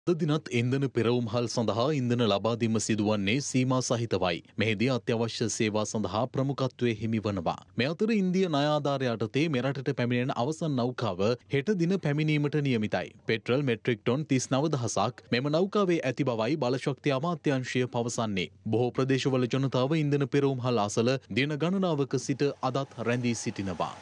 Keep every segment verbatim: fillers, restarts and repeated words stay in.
අද දිනත් ඉන්ධන පෙරවුම්හල් සඳහා ඉන්ධන ලබා දීම සිදුවන්නේ සීමා සහිතවයි. මෙහිදී අත්‍යවශ්‍ය සේවා සඳහා ප්‍රමුඛත්වයේ හිමිවනවා. මේ අතර ඉන්දිය ණය ආධාර යටතේ මෙරටට පැමිණෙන අවසන් නෞකාව හෙට දින පැමිණීමට නියමිතයි. පෙට්‍රල් මෙට්‍රික් ටොන් තිස් නව දහසක් මෙම නෞකාවේ ඇති බවයි බලශක්ති අමාත්‍යාංශය පවසන්නේ. බොහෝ ප්‍රදේශවල ජනතාව ඉන්ධන පෙරවුම්හල් අසල දින ගණනාවක සිට අදත් රැඳී සිටිනවා.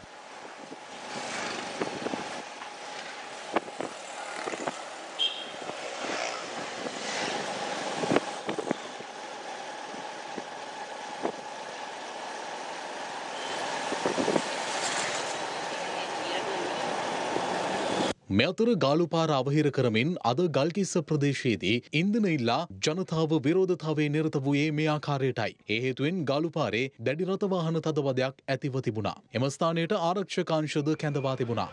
මේ අතර ගාලු පාර අවහිර කරමින් අද ගල්කිස්ස ප්‍රදේශයේදී ඉන්ධන ඉල්ලා ජනතාව විරෝධතාවයේ නිරත වූයේ මේ ආකාරයටයි. ඒ හේතුවෙන් ගාලු පාරේ දැඩි රථ වාහන තදබදයක් ඇතිව තිබුණා. එම ස්ථානයට ආරක්ෂක අංශද කැඳවා තිබුණා.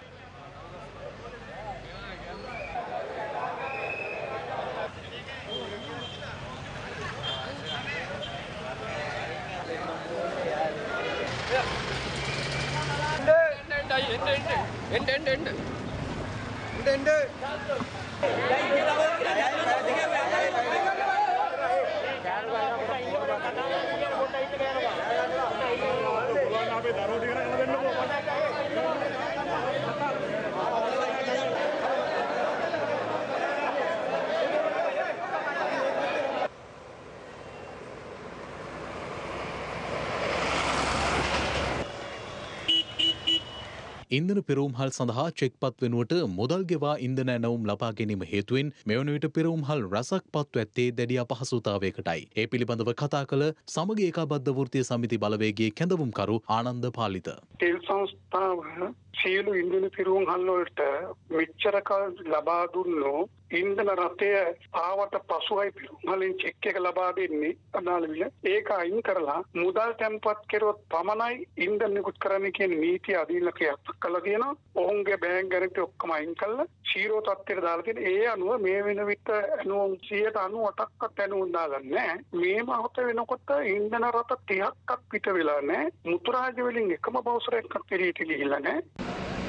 ඉන්ධන පෙරවුම්හල් සඳහා චෙක්පත් වෙනුවට මුදල් ගෙවා ඉන්ධන නැවුම් ලබා ගැනීම හේතුවෙන් මෙවන විට පෙරවුම්හල් රැසක් පත්ව ඇත්තේ දැඩි අපහසුතාවයකටයි. ඒ පිළිබඳව කතා කළ සමග ඒකාබද්ධ වෘත්තීය සමිති බලවේගයේ කැඳවුම්කරු ආනන්ද පාලිත. තෙල් සංස්ථාව සියලු ඉන්ධන පෙරවුම්හල් වලට මෙච්චර කල් ලබා දුන්නු ඉන්ධන රථය ආවට පසුයි පෙරවුම්හලින් චෙක් එක ලබා දෙන්නේ අදාළ විල. ඒක අයින් කරලා මුදල් තැන්පත් කෙරුවොත් පමණයි ඉන්ධන නිකුත් කරන්න කියන නීතිය අදීලා ක්‍රියාත්මක කළා කියනවා. ඔවුන්ගේ බෑන්ක් ගැරන්ටි ඔක්කොම අයින් කළා ශීරෝ තත්ත්වයට දාලා තියෙන. ඒ අනුව මේ වෙන විට අනුව සියයට අනූඅටක්වත් ඇනුම් දාලා නැහැ. මේ මොහොත වෙනකොට ඉන්ධන රථ තිහක්ක් පිට වෙලා නැහැ. මුතුරාජ වලින් එකම බවුසරයක්වත් එළියට ගිහිල්ලා නැහැ.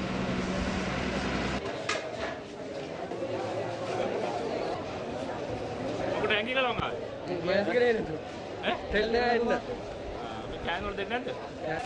टैंकी का लौंगा मैं इसके लिए हैं ठेलने आया इतना कैन और देना है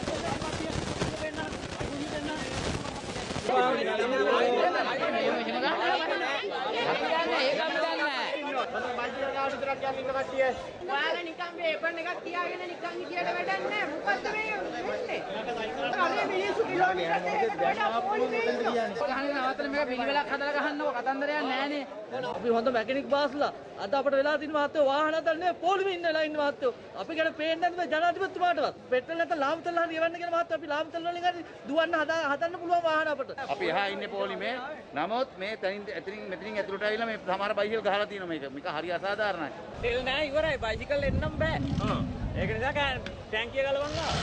ඔයාලා නිකන් වේපන් එකක් තියාගෙන නිකන් හිටියට වැඩක් නැහැ. මොකද්ද මේ වෙන්නේ? අනේ මිනිස්සු කිලෝමීටර් දෙකකට වඩා පොලිමේ ඉන්නවා. ගහන්නේ නවත්තන මේක පිළිවෙලක් හදලා ගහන්නකො කතන්දරයක් නැහනේ. අපි හොඳ මැකැනික් බාස්ලා අද අපිට වෙලා තියෙන මහත්තයෝ වාහන හදන්නේ පොලිමේ ඉන්නලා ඉන්න මහත්තයෝ. අපි ගැන පේන්නේ නැද්ද ජනාධිපතිතුමාටවත්? පෙට්‍රල් නැත්නම් ලාම්තල් හරි එවන්න කියන මහත්තයෝ අපි ලාම්තල් වලින් හරි දුවන්න හදන්න පුළුවන් වාහන අපිට. අපි එහා ඉන්නේ පොලිමේ. නමුත් මේ තනින් එතනින් මෙතනින් ඇතුළට ආවිලා මේ සමහර බයිසිකල් ගහලා තියෙනවා මේක. මේක හරි අසාධාරණයි. තෙල් නැහැ ඉවරයි බයිසිකල් එන්නම් බෑ. हां ඒක නිසා ටැංකිය ගලවන්න.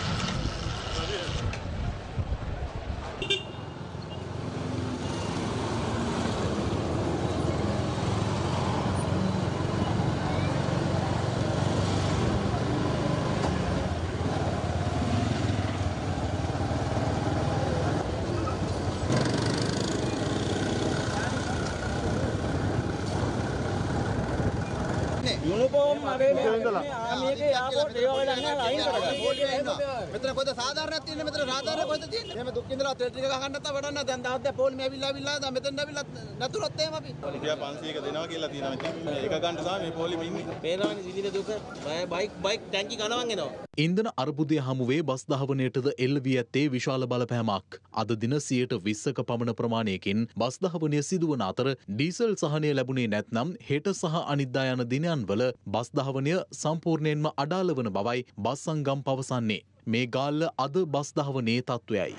යුනිෆෝම් අරගෙන ඉඳලා මේකේ එයාපෝට් ඒ වගේ නැහැ අයින් කරගන්න. මෙතන කොහෙද සාධාරණයක් තියෙන්නේ මෙතන සාධාරණ කොහෙද තියෙන්නේ? එහෙම දුක් ඉඳලා තෙල් ටික ගහන්න නැත්නම් වැඩක් නැහැ. දැන් දවස් දෙක පොලිමේ ඇවිල්ලා ඇවිල්ලා දැන් මෙතෙන් ඇවිල්ලා නැතුනොත් එහෙම අපි. රුපියල් පන්සීයක දෙනවා කියලා තියෙනවා. ඉතින් මේක ගන්න සම මේ පොලිමේ ඉන්නේ. පේනවනේ විවිධ දුක බයික් බයික් ටැංකි කනවන් එනවා. ඉන්ධන අර්බුදය හමුවේ බස් ධාවනයටද එල්ල වී ඇත්තේ විශාල බලපෑමක්. අද දින සියයට විස්සක පමණ ප්‍රමාණයකින් බස් ධාවනය සිදුවන අතර ඩීසල් සහනය ලැබුණේ නැත්නම් හෙට සහ අනිද්දා යන දිනයන්වල බස් ධාවනය සම්පූර්ණයෙන්ම අඩාල වන බවයි බස් සංගම් පවසන්නේ. මේ ගාල්ල අද බස් ධාවනයේ තත්ත්වයයි.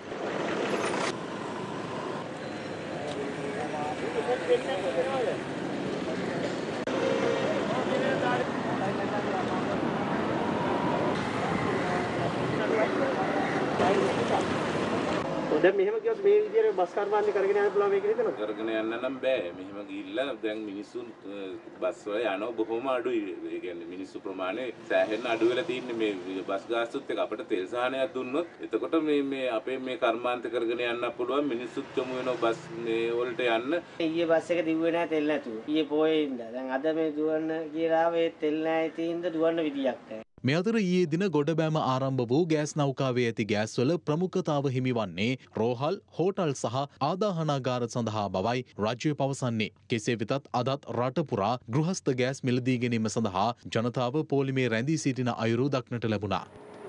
දැන් මෙහෙම කිව්වොත් මේ විදිහට බස් කර්මාන්තේ කරගෙන යන්න පුළුවන් මේක හිතනවා. කරගෙන යන්න නම් බෑ. මෙහෙම ගිහිල්ලා දැන් මිනිස්සු බස් වල යනවා බොහොම අඩුයි. ඒ කියන්නේ මිනිස්සු ප්‍රමාණය සෑහෙන අඩු වෙලා තින්නේ මේ බස් ගාස්තුත් එක්ක අපිට තෙල් සහනයක් දුන්නොත් එතකොට මේ මේ අපේ මේ කර්මාන්ත කරගෙන යන්න පුළුවන් මිනිස්සුත් යොමු වෙනවා බස් මේ වලට යන්න. ඊයේ බස් එක දිව්වේ නැහැ තෙල් නැතුව. ඊයේ පොයේ ඉඳලා. දැන් අද මේ දුවන්න කියලා ආවේ තෙල් නැහැ ඉතින්ද දුවන්න විදියක් නැහැ. මේ අතර ඊයේ දින ගොඩබෑම ආරම්භ වූ ගෑස් නෞකාවේ ඇති ගෑස්වල ප්‍රමුඛතාව හිමිවන්නේ රෝහල්, හෝටල් සහ ආදාහනාගාර සඳහා බවයි රාජ්‍යය පවසන්නේ. කෙසේ වෙතත් අදත් රට පුරා ගෘහස්ත ගෑස් මිලදී ගැනීම සඳහා ජනතාව පෝලිමේ රැඳී සිටින අයුරු දක්නට ලැබුණා.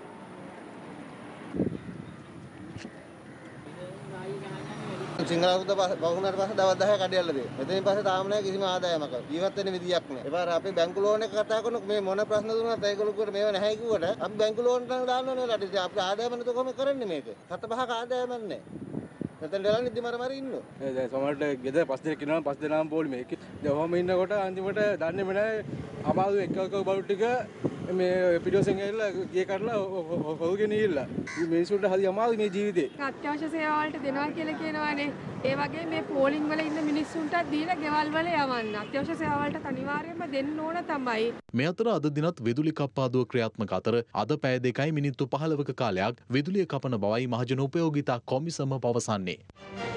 සිංහලුද වුණාට පස්සේ දවස් දහය කඩයල්ල දෙයි. එතනින් පස්සේ තාම නැහැ කිසිම ආදායමක්. ජීවත් වෙන්න විදියක් නැහැ. ඒ පාර අපි බැංකු ලෝන් එක කතා කරනකොට මේ මොන ප්‍රශ්න දුන්නත් ඒගොල්ලෝ කිව්වට මේව නැහැ කිව්වට අපි බැංකු ලෝන් එක දාන්න ඕනේ නේද? ඉතින් අපිට ආදායම නැතුව කොහොමද කරන්නේ මේක? සත පහක ආදායමක් නැහැ. නැත්නම් දලන් ඉදි මර මර ඉන්නවා. ඒ දැන් සමහරට ගෙදර පස් දෙනෙක් ඉන්නවා පස් දෙනාම පොලි මේක. දැන් ඔහොම ඉන්නකොට අන්තිමට දන්නේම නැහැ අමාරු එක එක බලු ටික මේ පිටියෝසෙන් ඇවිල්ලා ගිය කඩලා හොල්ගෙන ඉල්ලා. මේ මිනිස්සුන්ට හරි අමාරුයි මේ ජීවිතේ. අත්‍යවශ්‍ය සේවා වලට දෙනවා කියලා කියනවානේ. ඒ වගේ මේ පෝලිං වල ඉන්න මිනිස්සුන්ට දීලා ගෙවල් වල යවන්න. අත්‍යවශ්‍ය සේවා වලට අනිවාර්යයෙන්ම දෙන්න ඕන තමයි. මේ අතර අද දිනත් විදුලි කප්පාදුව ක්‍රියාත්මක අතර අද පැය දෙකයි මිනිත්තු පහළවක කාලයක් විදුලිය කපන බවයි මහජන උපයෝගිතා කොමිසම පවසන්නේ.